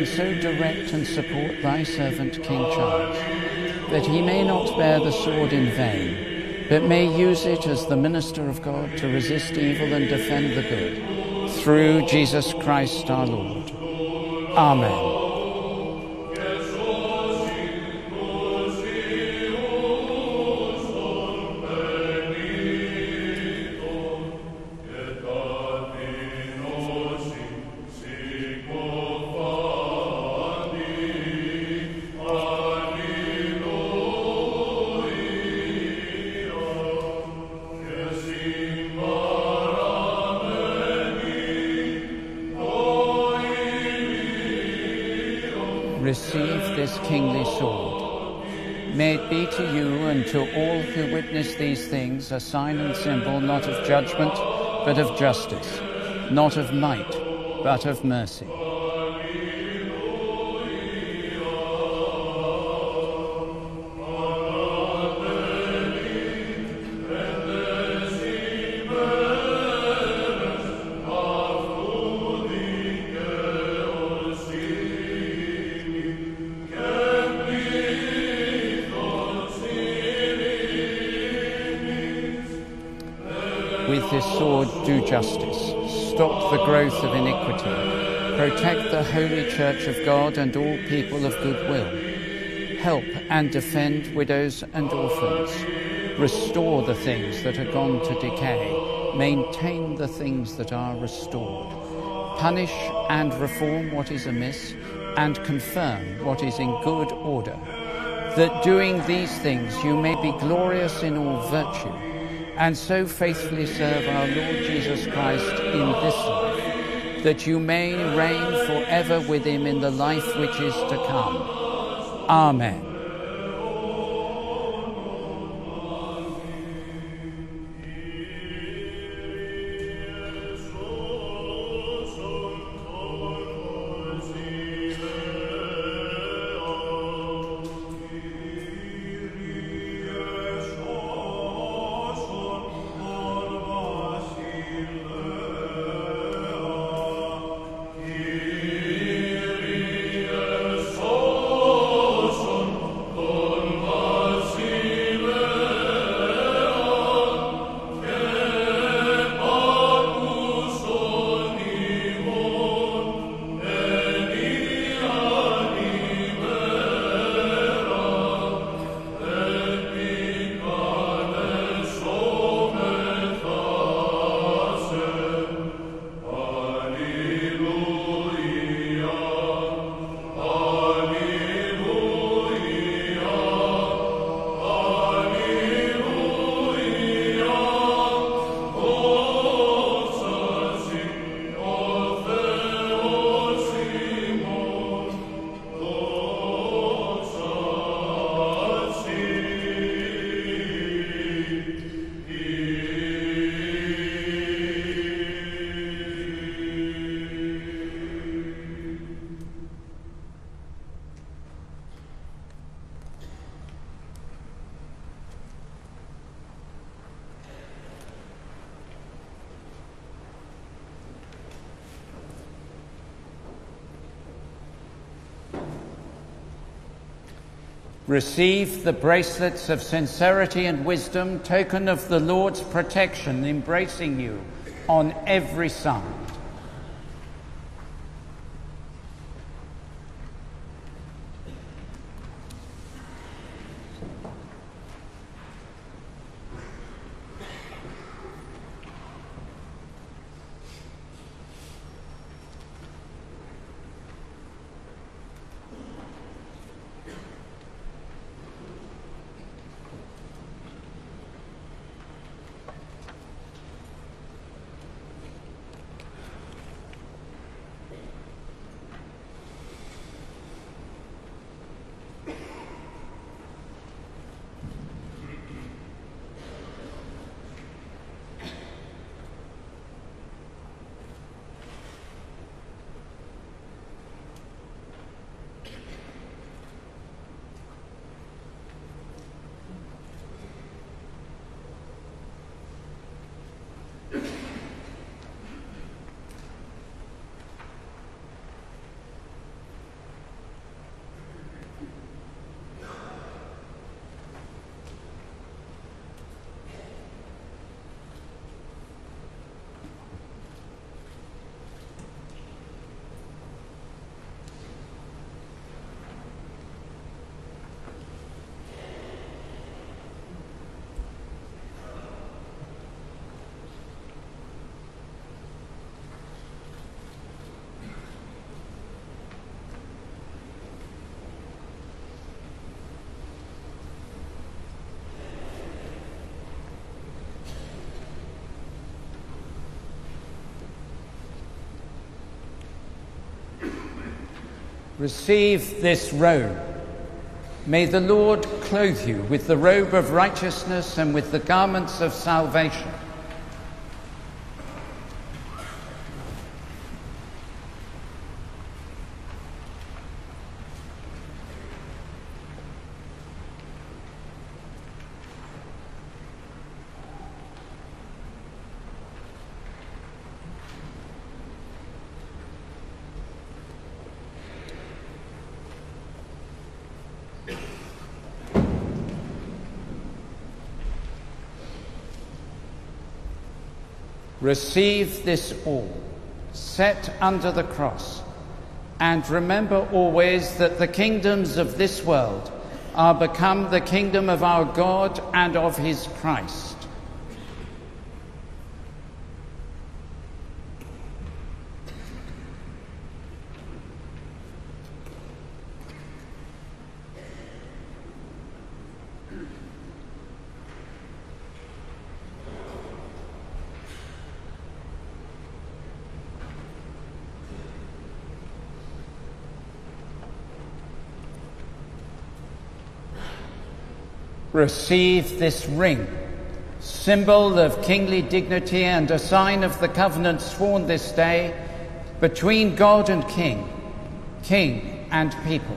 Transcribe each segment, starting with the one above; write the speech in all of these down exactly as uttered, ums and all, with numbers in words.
and so direct and support thy servant King Charles, that he may not bear the sword in vain, but may use it as the minister of God to resist evil and defend the good, through Jesus Christ our Lord. Amen. Receive this kingly sword. May it be to you and to all who witness these things a sign and symbol not of judgment, but of justice, not of might, but of mercy. With this sword do justice, stop the growth of iniquity, protect the holy church of God and all people of good will, help and defend widows and orphans, restore the things that are gone to decay, maintain the things that are restored, punish and reform what is amiss, and confirm what is in good order, that doing these things you may be glorious in all virtue, and so faithfully serve our Lord Jesus Christ in this life, that you may reign forever with him in the life which is to come. Amen. Receive the bracelets of sincerity and wisdom, token of the Lord's protection embracing you on every side. Receive this robe. May the Lord clothe you with the robe of righteousness and with the garments of salvation. Receive this all, set under the cross, and remember always that the kingdoms of this world are become the kingdom of our God and of his Christ. Receive this ring, symbol of kingly dignity and a sign of the covenant sworn this day between God and King, King and people.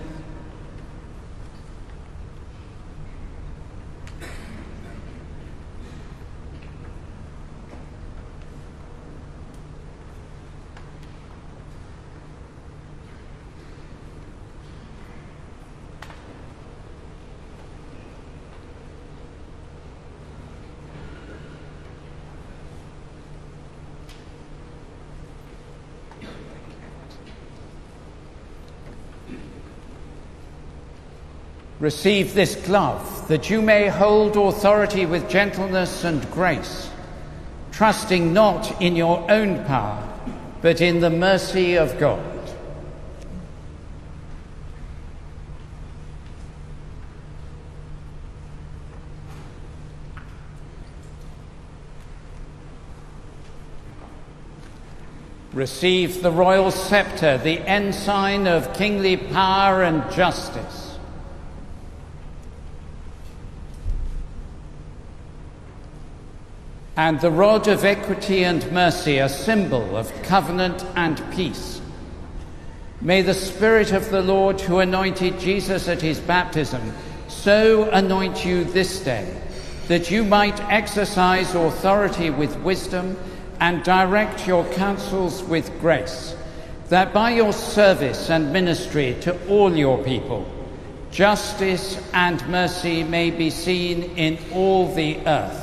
Receive this glove, that you may hold authority with gentleness and grace, trusting not in your own power, but in the mercy of God. Receive the royal scepter, the ensign of kingly power and justice. And the rod of equity and mercy, a symbol of covenant and peace. May the Spirit of the Lord, who anointed Jesus at his baptism, so anoint you this day, that you might exercise authority with wisdom and direct your counsels with grace, that by your service and ministry to all your people, justice and mercy may be seen in all the earth.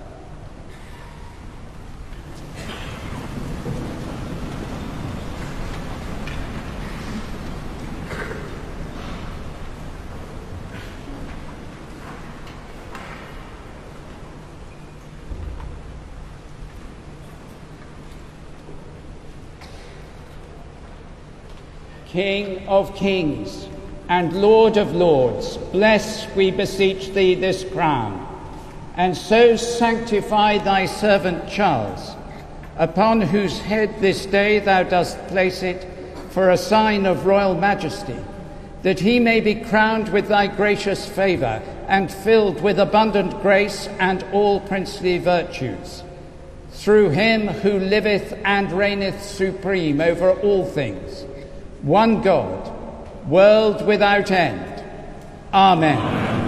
King of kings and Lord of lords, bless, we beseech thee, this crown, and so sanctify thy servant Charles, upon whose head this day thou dost place it for a sign of royal majesty, that he may be crowned with thy gracious favour and filled with abundant grace and all princely virtues. Through him who liveth and reigneth supreme over all things, one God, world without end. Amen. Amen.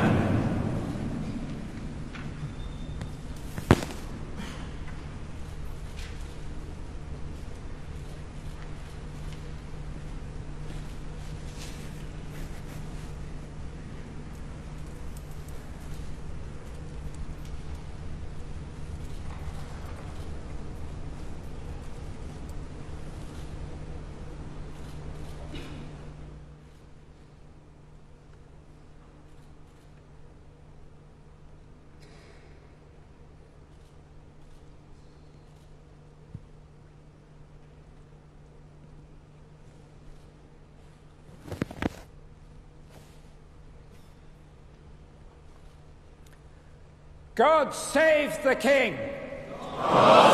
God save the King! God